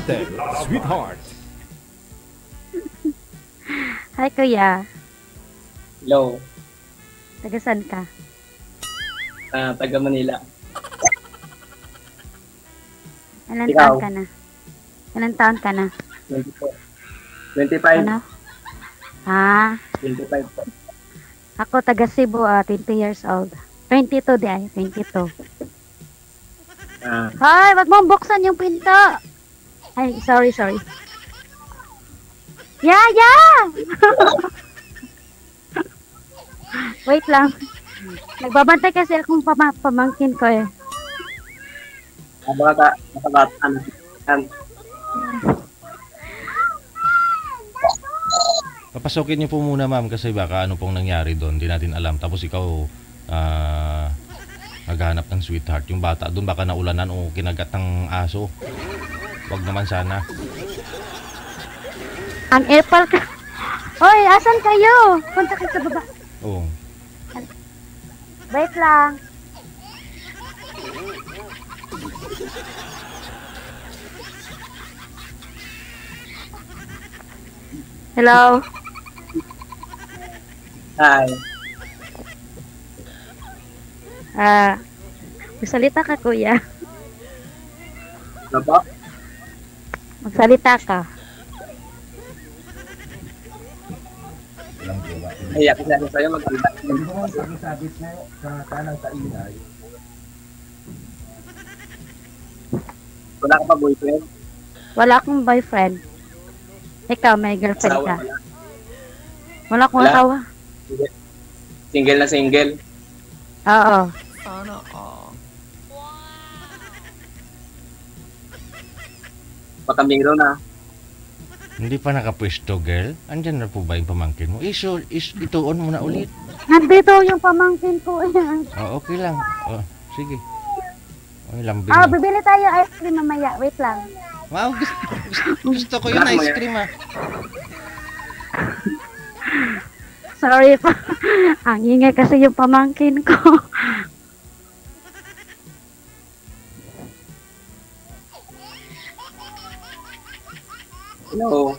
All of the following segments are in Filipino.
birthday, sweetheart. Hi, kuya. Hello. Taga saan ka? Taga Manila. Ilan Ikaw? taon ka na? Ilan taon ka na? 24. 25. Ano? Ah, 25 po. ako taga Cebu, 20 years old. 22 di ay, 22. Ah, Hoy, wag mong buksan yung pinto. Ay, sorry. Yaya! Wait lang. Nagbabantay kasi akong pamangkin ko eh. nakabatan. Papasukin niyo po muna ma'am kasi baka ano pong nangyari doon, di natin alam. Tapos ikaw naghahanap ng sweetheart. Yung bata doon baka naulanan o kinagat ng aso. Wag naman sana. Ang epal ka. Hoy, asan kayo? Punta kayo sa baba. Oo. Wait lang. Hello? Hi. Magsalita ka, kuya. Ano po? Magsalita ka. Ay, ako sa'yo sa'yo magkita. Wala ka pa boyfriend? Wala akong boyfriend. Ikaw, may girlfriend Asawa ka. wala? Wala akong Wala. asawa. Single na single? Oo. Pakamiro na. Hindi pa nakapwesto, girl. Andyan na po ba yung pamangkin mo? Ituon mo na ulit. Nandito yung pamangkin ko. Oh, okay lang. Oh, sige. Ay, lambing na. Bibili tayo ice cream mamaya. Wait lang. Wow, gusto ko yung ice cream ah. Sorry pa. Ang ingay kasi yung pamangkin ko. Hello.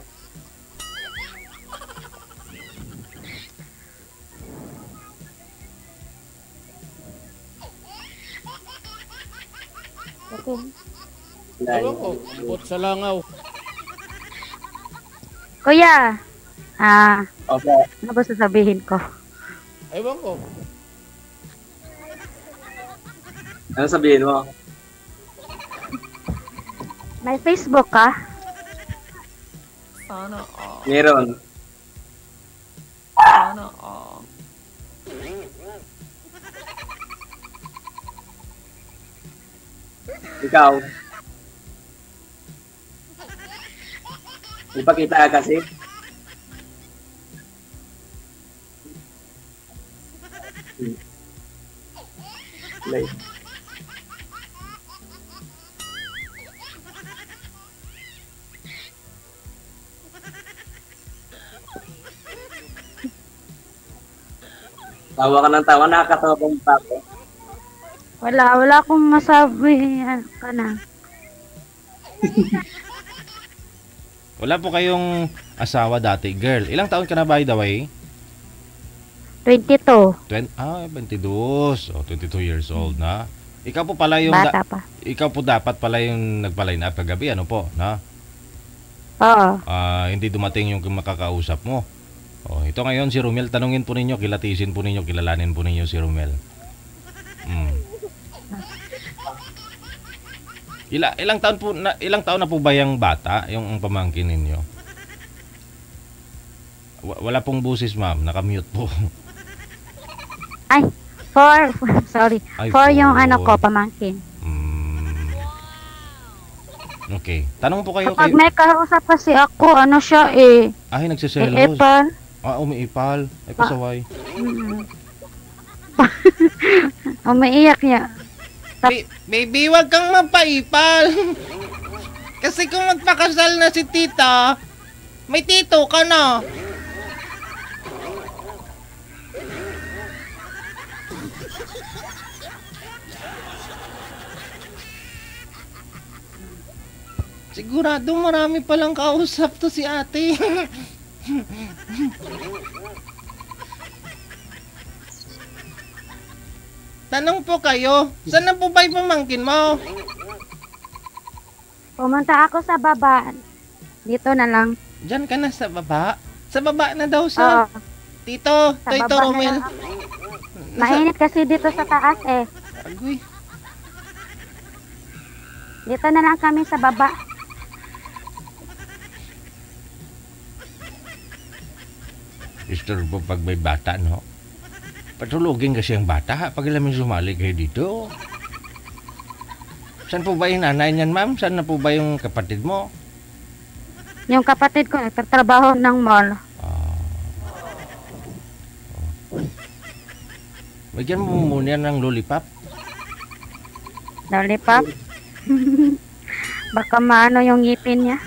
Okay. Ewan ko, bot sa langaw. Kuya. Okay. Ano ba sasabihin ko? Ewan ko. Ano sabihin mo? May Facebook ka? Meron. Ikaw. Ipakita ka kasi. Play. Tawa ka ng tawa, nakakatawa kong tapo. Wala akong masabi. Ano ka na? Wala po kayong asawa dati, girl. Ilang taon ka na by the way? 22. 22. Oh, 22 years old na. Ikaw po pala yung Bata pa. ikaw po dapat pala yung nagpa-line up kagabi, ano po, na? Oo. Hindi dumating yung makakausap mo. Oh, ito ngayon si Romel, tanungin po ninyo, kilatisin po ninyo, kilalanin po ninyo si Romel. Ilang taon na po ba yung bata, yung pamangkin ninyo? Wala pong busis, ma'am, naka-mute po. Ay, sorry. Ay, For yung four. ano ko, pamangkin. Okay. Tanong po kayo Kapag may kausap kasi ako, ano siya eh. Ay, nagsiselos. Epal. Umiipal. Ay, pasaway. Umiiyak niya. Baby, wag kang mapaipal. Kasi kung magpakasal na si tita, may tito ka na. Sigurado marami palang kausap to si ate. Tanong po kayo, saan na po ba yung pamangkin mo? Pumunta ako sa baba. Dito na lang. Diyan ka na sa baba? Sa baba na daw sa... Oo. Tito, Sa Tito baba na Romel. lang. Mainit kasi dito sa taas eh. Agoy. Dito na lang kami sa baba. Istorbo pag may bata, no? Patulugin kasi ang bata pag ilamin sumali kayo dito. Saan po ba yung nanay niyan, ma'am? Saan na po ba yung kapatid mo? Yung kapatid ko nagtatrabaho ng mall. Bigyan mo muna ng lollipop. Lollipop. Baka maano yung ngipin niya.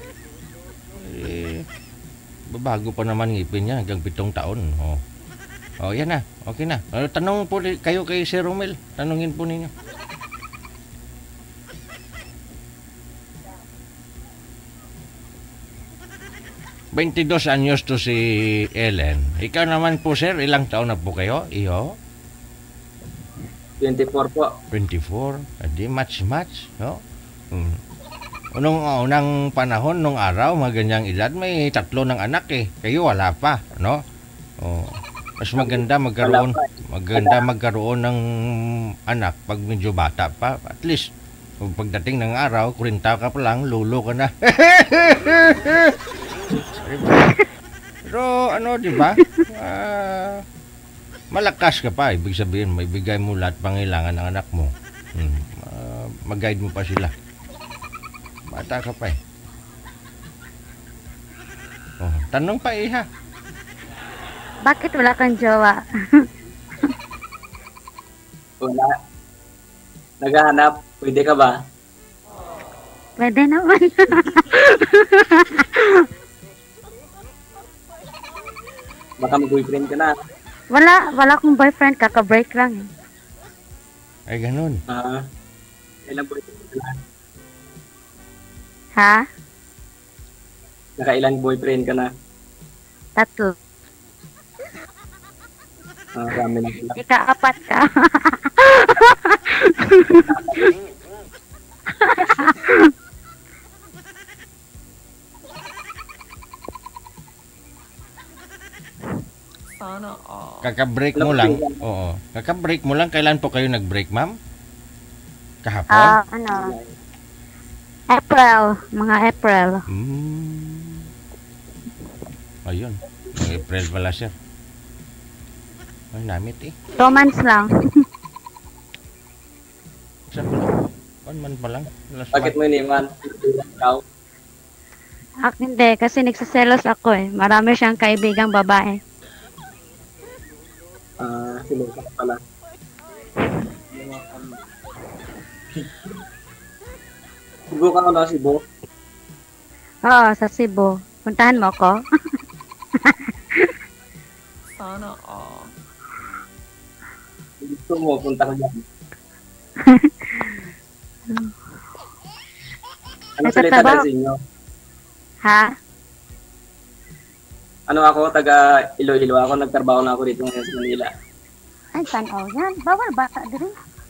Eh, babago pa naman ngipin niya hanggang 7 taon. Oh. Oh, yan na. Okay na. Tanong po kayo kay Sir Romel. Tanungin po ninyo. ...22 anyos to si Ellen. Ikaw naman po, sir, ilang taon na po kayo? Iyo? 24 po. 24. Hindi, match. No? Unang panahon, nung araw, mga ganyang edad, may 3 ng anak eh. Kayo wala pa, no? Oh. Mas maganda magkaroon ng anak pag medyo bata pa. At least, pagdating ng araw, 40 ka pa lang, lulo ka na. Pero ano, di ba? Malakas ka pa, ibig sabihin, may bigay mo lahat pangailangan ng anak mo. Mag-guide mo pa sila. Bata ka pa eh. Oh, tanong pa eh ha. Bakit wala kang jowa? Wala. Naghahanap. Pwede ka ba? Pwede naman. Baka mag-boyfriend ka na. Wala akong boyfriend, kaka-break lang eh. Ay, ganun. Ilang boyfriend ka na? Ha? Nakailang boyfriend ka na? 3. Marami na sila. Ika-4 ka. Kaka-break mo lang. Oo. Kaka-break mo lang. Kailan po kayo nag-break, ma'am? Kahapon? April. Mga April. Ayun. April pala, sir. Ay, namit eh. 2 months lang. Saan pa lang? 1 month pa lang. Bakit mo iniwan? Ikaw? Hindi, kasi nagsiselos ako eh. Marami siyang kaibigang babae. Sinukat pala. Cebu ka na, Cebu? Oo, sa Cebu. Puntahan mo ako? Sana all. Gusto mo, punta ka dyan. Ano salita na sa inyo? Ha? Ano ako, taga Iloilo. Ako nagtrabaho na ako dito ngayon sa Manila. Ay, tanaw yan. Bawal bata din.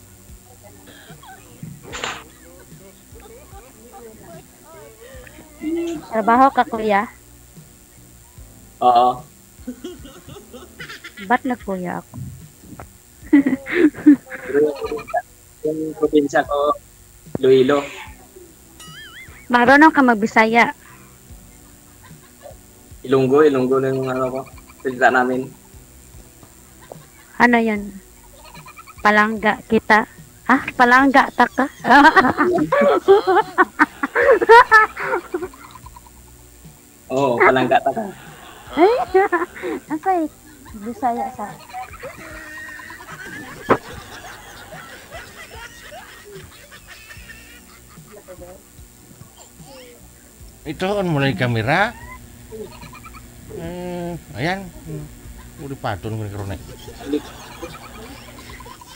Trabaho ka, kuya? Oo. Ba't nagkuya ako? Pero yung probinsya ko, Iloilo. Marunong ka magbisaya. Ilonggo na yung ano ko. Salita namin. Ano yun? Palangga kita. Palangga taka. Oo, palangga ta ka. Asay, bisaya sa. Ito, on mo lang yung kamera. Ayan. Udah patun ko na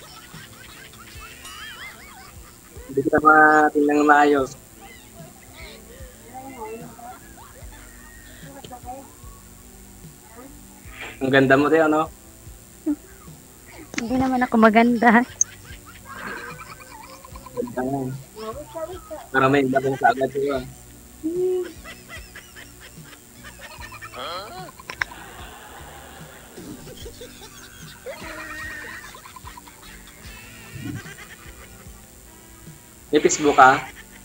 Hindi kita matingnan na maayos. Ang ganda mo rin, ano? Hindi naman ako maganda. Ganda nga. Para may bagong kaagad siya. May Facebook ka?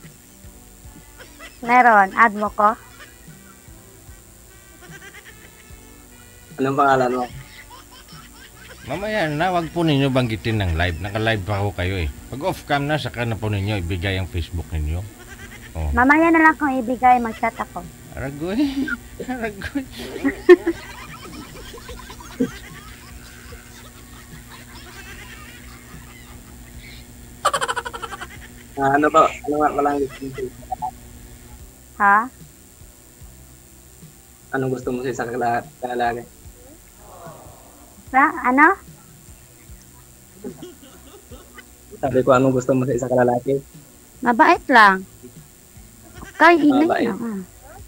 Meron, add mo ko. Anong pangalan mo? Mamaya na, wag po ninyo banggitin ng live. Naka-live pa ako kayo eh. Pag off-cam na, saka na po ninyo ibigay ang Facebook ninyo. Oh. Mamaya na lang kung ibigay, mag-chat ako. Aragoy. Aragoy. Ano ba? Ano nga palang gusto mo? Ha? Anong gusto mo sa isang kalalaki? Sa, ano? Sabi ko, anong gusto mo sa isang kalalaki? Mabait lang. Kaya ingay Mabait. lang. Ah.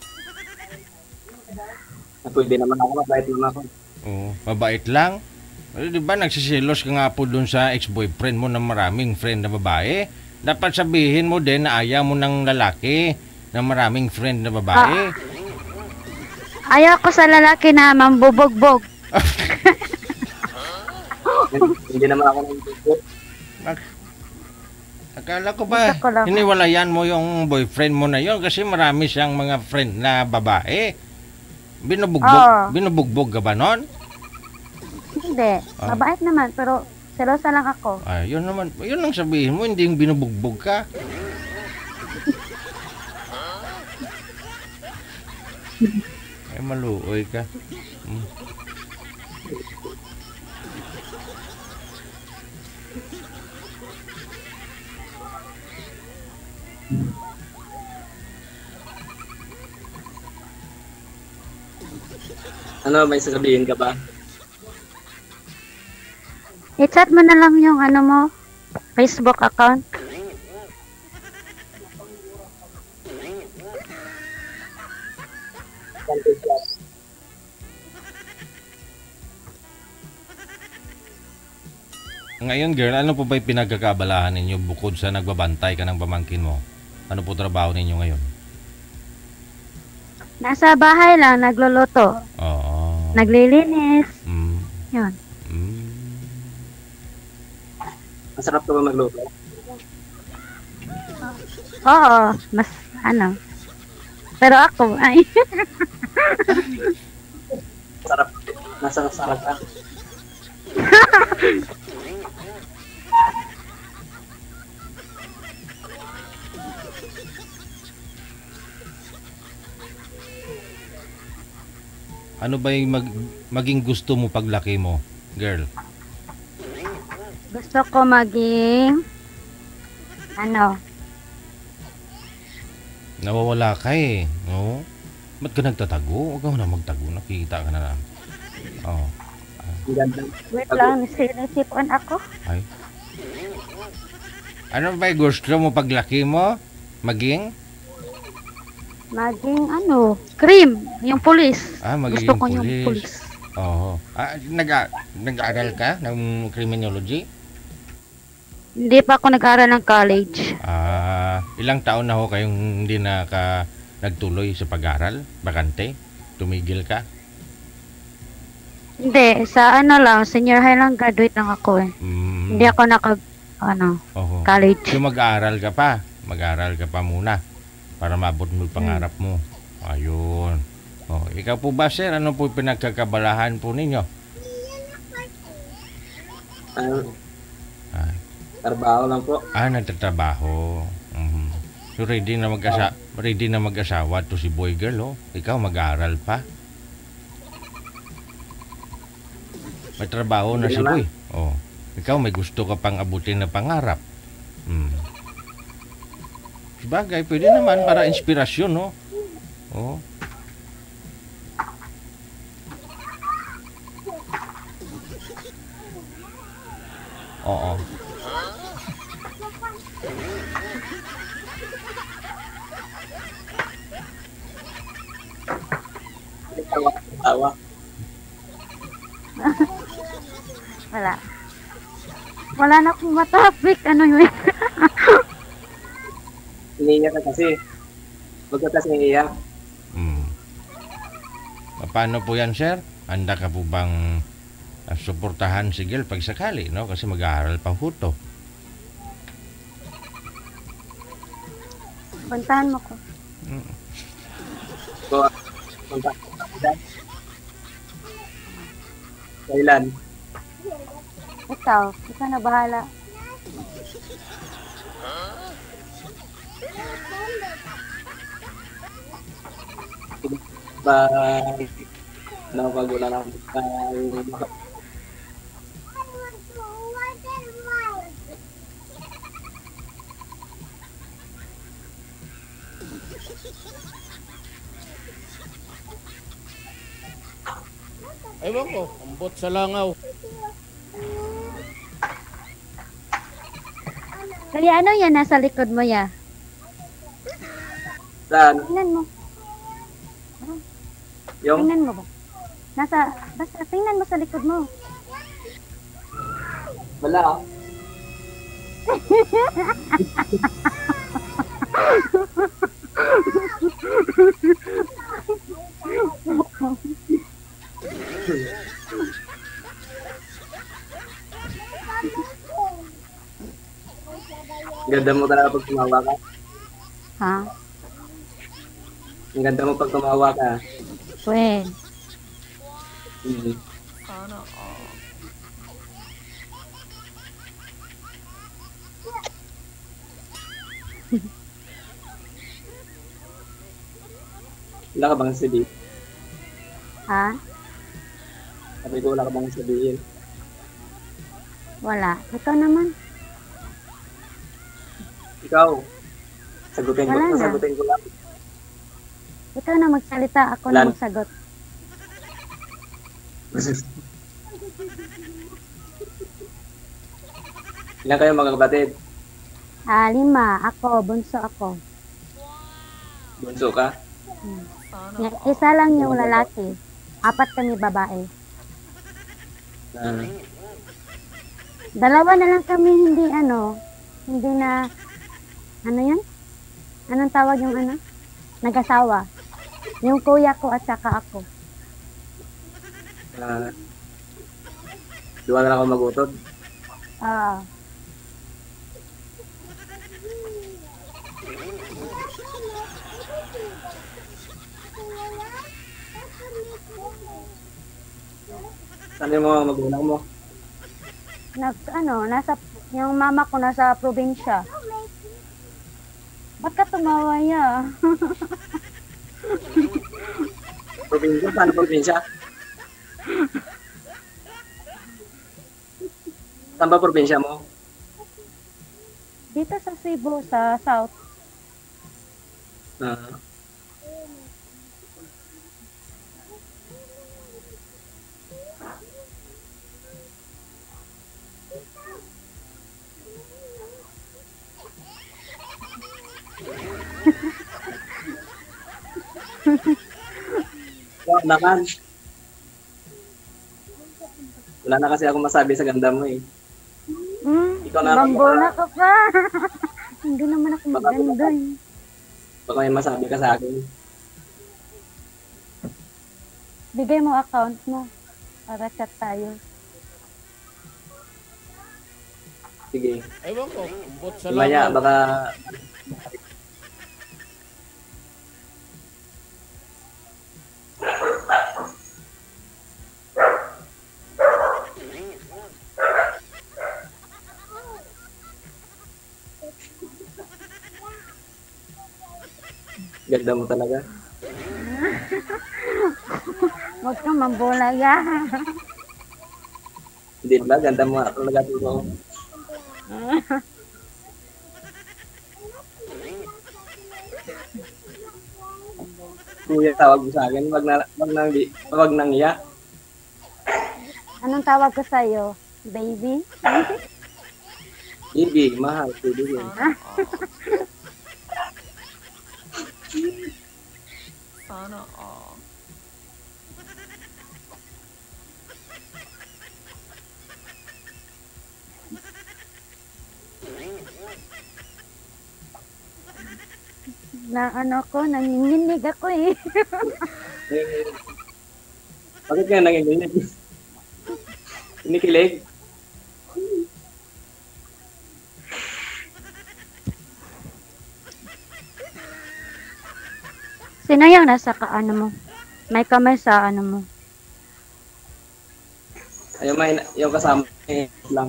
Pwede naman ako, mabait naman ako. Oh, mabait lang. Eh, di ba nagsisilos ka nga po dun sa ex-boyfriend mo na maraming friend na babae? Dapat sabihin mo din na ayaw mo ng lalaki na maraming friend na babae. Ayaw ko sa lalaki na mambubogbog. Hindi naman ako ng gusto. Akala ko ba, Gusto ko lang. hiniwalayan mo yung boyfriend mo na yon kasi marami siyang mga friend na babae. Oo. Binubugbog ka ba nun? Hindi. Ah. Mabait naman, pero selosa lang ako. Ay, yun naman, yun lang sabihin mo, hindi yung binubugbog ka. Ay, maluoy ka. Hmm. Ano, may sasabihin ka ba? I-chat mo na lang yung ano mo, Facebook account. Ngayon, girl, ano po ba yung pinagkakabalahan ninyo bukod sa nagbabantay ka ng pamangkin mo? Ano po trabaho ninyo ngayon? Nasa bahay lang, nagluluto. Oo. Naglilinis. Mm. Yun. Mm. Masarap ka ba magluto? Oo, mas ano. Pero ako, ay, Sarap. Nasa sarap ka. Ano ba yung maging gusto mo paglaki mo, girl? gusto ko maging, ano, Nawawala ka eh, no? Ba't ka nagtatago? Huwag ka na magtago, nakikita ka na lang. Oo. Ang ganda. wait lang, sinisipan ako. Ay. Ano ba yung gusto mo paglaki mo? Maging? Maging, ano, cream, yung pulis. Ah, magiging Gusto ko yung pulis. pulis. Oo. Ah, nag-aaral ka ng criminology? Hindi pa ako nag-aaral ng college. Ah, ilang taon na ho kayong hindi nagtuloy sa pag-aaral? Bakante? Tumigil ka? Hindi, sa ano lang, senior high lang, graduate lang ako eh. Mm, Hindi ako oo. college. So mag-aaral ka pa. Mag-aaral ka pa muna para maabot mo yung pangarap mo. Ayun. Oh, ikaw po ba, sir? Ano po pinagkakabalahan po ninyo? Ay. Trabaho lang po. Ah, nagtatrabaho. Mhm. So ready na mag-asawa to si boy girl, oh. Ikaw mag-aaral pa. May trabaho na si Hindi naman. boy. Oh. Ikaw may gusto ka pang abutin na pangarap. Hmm. Sabagay, pwede naman para inspirasyon, no? Oh. Oo. Tawa. Wala. Wala na akong matapik. Ano yun? Iniiyak ka kasi. Huwag ka kasi iiyak. Hmm. Paano po yan, sir? Handa ka po bang suportahan si Gil pag sakali, no? Kasi mag-aaral pa ho to. Puntahan mo ko. So, punta ka dyan. Kailan? Ikaw na bahala. Ba, pag wala na Ewan ko, ambot sa langaw. Kaya ano yan nasa likod mo ya? saan? Tingnan mo. Yung Tingnan mo ba? Basta tingnan mo sa likod mo. wala ah. Ganda mo talaga pag tumawa ka. Ha? Ang ganda mo pag tumawa ka. Pwede. Hmm. Sana all. Wala ka bang sabihin? Ha? Sabi ko, wala ka bang sabihin? Wala. Ikaw naman. Ikaw, sagutin ko, Wala na. sagutin ko lang. Ikaw na magsalita. Ako na Lan. magsagot. Ilan kayo mga kapatid? 5. Ako. Bunso ako. Bunso ka? Sana Isa lang yung lalaki. 4 kami babae. Ah, 2 na lang kami hindi na, ano yan? Anong tawag yung nag-asawa. Yung kuya ko at saka ako. Duwa na lang ako magutod. Ah, Saan yung mga magulang mo? yung mama ko nasa probinsya. Ba't ka tumawa ya? Probinsya? Saan probinsya? Saan ba probinsya mo? Dito sa Cebu, sa South. Ah, naman. Wala na kasi ako masabi sa ganda mo eh. Ikaw na lang Bambola ka pa. Hindi naman ako maganda eh. Baka may masabi ka sa akin. Bigay mo account mo para chat tayo. Sige. Ewan ko, ambot sa Maya, langaw. baka ganda mo talaga. Huwag kang mambola ya. Hindi ba? Ganda mo talaga dito. Kuya, tawag mo sa akin. Wag nang iya. Anong tawag ko sa'yo? Baby? Ibig, mahal. Ibig. Sana all. Sana all. Na ano ko, nanginginig ako eh. Eh, bakit ka nanginginig? Kinikilig? Sino yung nasa ano mo? May kamay sa ano mo. Ayun, may yung kasama lang.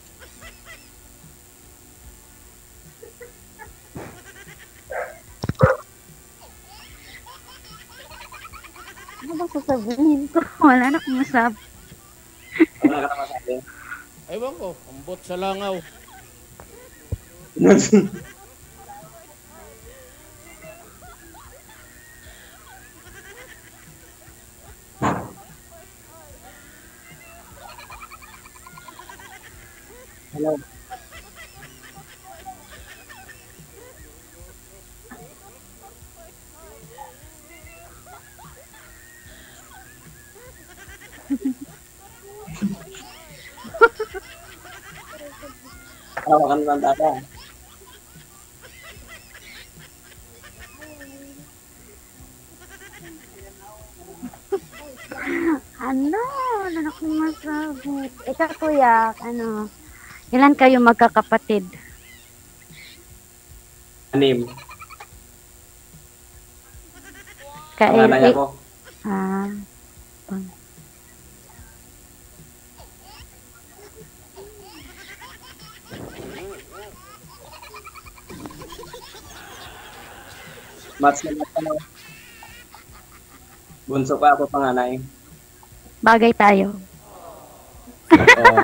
Ano ba sasabihin ko? Wala na akong masabi. Wala ka na masabi. Ewan ko, ambot sa langaw. Hello. Hawakan mo lang tata. Ano? Wala na akong masabi. Ikaw kuya, ano? Ilan kayo magkakapatid? 6. Kael, Panganay ako. ah, Match na ako. Bunso pa ako panganay. bagay tayo. Oo.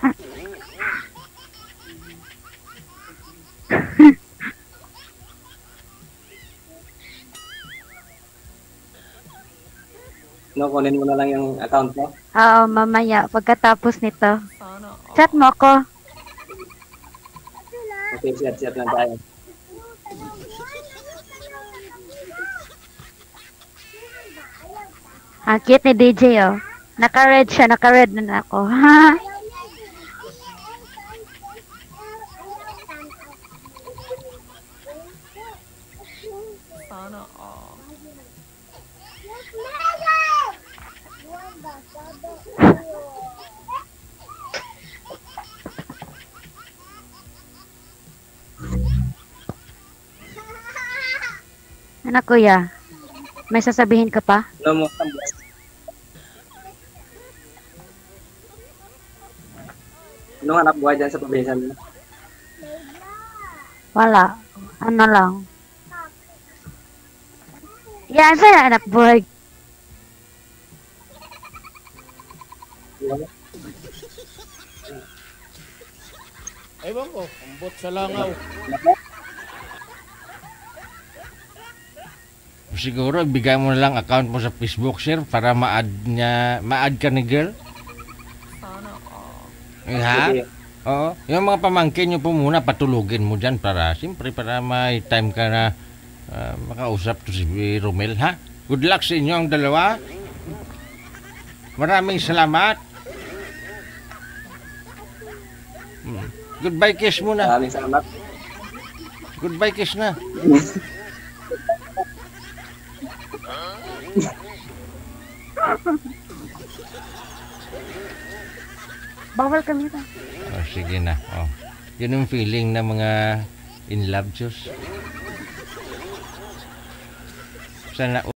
No, kunin mo na lang yung account mo. Oo, mamaya, pagkatapos nito. Sana all. Chat mo ako. Okay, chat lang tayo. Ang cute ni DJ, oh. Naka-red siya, naka-red na ako. Ha? Sana all. Ano kuya? May sasabihin ka pa? No mo tambas. Anong hanap buhay dyan sa probinsya mo? Wala. Ano lang. Yan, saya anak buhay. Ewan ko, ambot sa langaw. Siguro, ibigay mo na lang account mo sa Facebook, sir, para ma-add ka ni girl. Sana all. Ha? Sige. Oo. Yung mga pamangkin nyo po muna, patulugin mo dyan para, siyempre, para may time ka na makausap to si Romel, ha? Good luck sa inyo ang dalawa. Maraming salamat. Goodbye kiss muna. Maraming salamat. Goodbye kiss na. Bawal kami ta. Oh, sige na. Oh. Yun yung feeling ng mga in love, Diyos. Sana